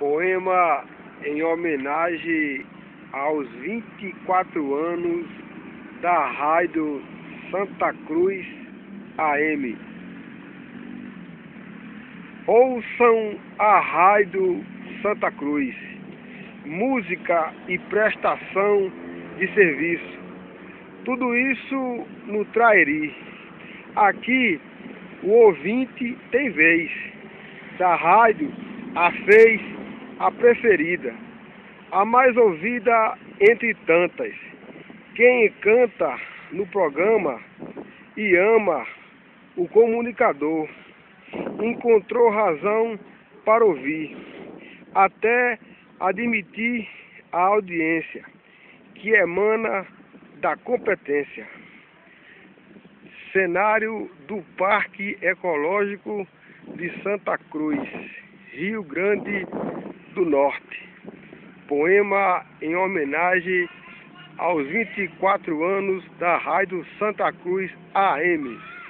Poema em homenagem aos 24 anos da Rádio Santa Cruz AM. Ouçam a Rádio Santa Cruz, música e prestação de serviço. Tudo isso no Trairi. Aqui o ouvinte tem vez. Da rádio a fez a preferida, a mais ouvida entre tantas. Quem canta no programa e ama o comunicador encontrou razão para ouvir, até admitir a audiência que emana da competência. Cenário do Parque Ecológico de Santa Cruz, Rio Grande do Norte. Poema em homenagem aos 24 anos da Rádio Santa Cruz AM.